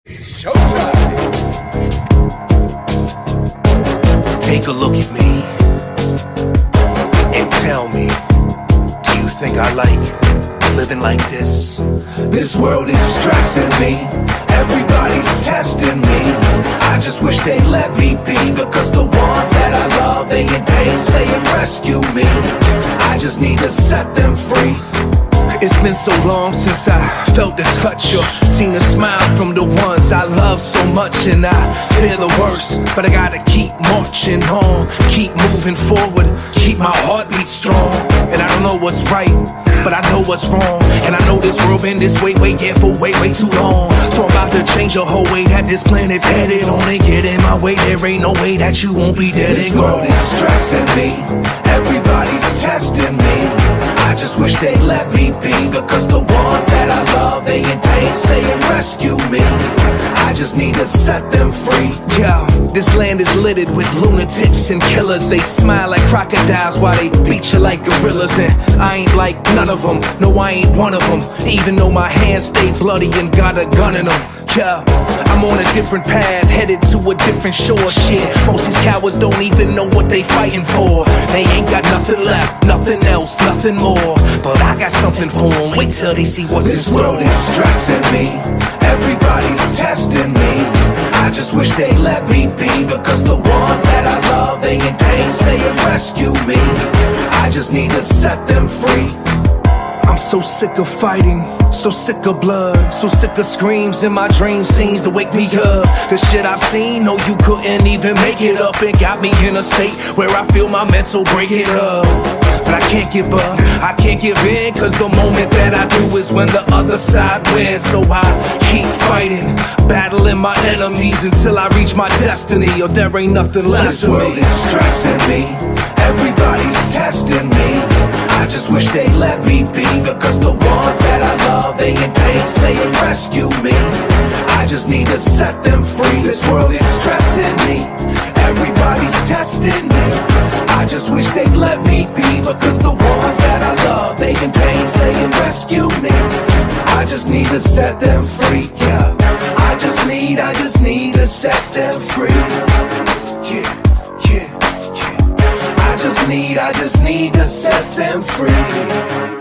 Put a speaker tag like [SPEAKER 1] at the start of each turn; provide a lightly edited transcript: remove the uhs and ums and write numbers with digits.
[SPEAKER 1] It's showtime! Take a look at me and tell me, do you think I like living like this? This world is stressing me, everybody's testing me. I just wish they'd let me be, because the ones that I love, they in pain, saying rescue me. I just need to set them free. It's been so long since I felt the touch or seen a smile from the ones I love so much, and I fear the worst, but I gotta keep marching on, keep moving forward, keep my heartbeat strong. And I don't know what's right, but I know what's wrong, and I know this world been this way, for way too long. So I'm about to change the whole way that this planet's headed on, and get in my way. There ain't no way that you won't be dead and gone. This world is stressing me, everybody's testing me. I just wish they'd let me be, because the ones that I love, they in pain, saying rescue me. I just need to set them free. Yeah, this land is littered with lunatics and killers. They smile like crocodiles while they beat you like gorillas. And I ain't like none of them, no I ain't one of them, even though my hands stay bloody and got a gun in them. Yeah, I'm on a different path, headed to a different shore. Shit, most these cowards don't even know what they fighting for. They ain't got nothing left, nothing else, nothing more. But I got something for them, wait till they see what's in store. This world is stressing me, everybody's testing me. I just wish they'd let me be, because the ones that I love, they in pain, saying rescue me. I just need to set them free. I'm so sick of fighting, so sick of blood, so sick of screams in my dream scenes to wake me up. The shit I've seen, no you couldn't even make it up, and got me in a state where I feel my mental breaking up. But I can't give up, I can't give in, cause the moment that I do is when the other side wins. So I keep fighting, battling my enemies until I reach my destiny, or there ain't nothing left for me. This world is stressing me, everybody's testing me. I just wish they'd let me be, because the ones that I love, they in pain, saying rescue me. I just need to set them free. This world is stressing me, everybody's testing me. I just wish they'd let me be, because the ones that I love, they in pain, saying rescue me. I just need to set them free, yeah. I just need to set them free. Yeah, yeah, yeah. I just need to set them free.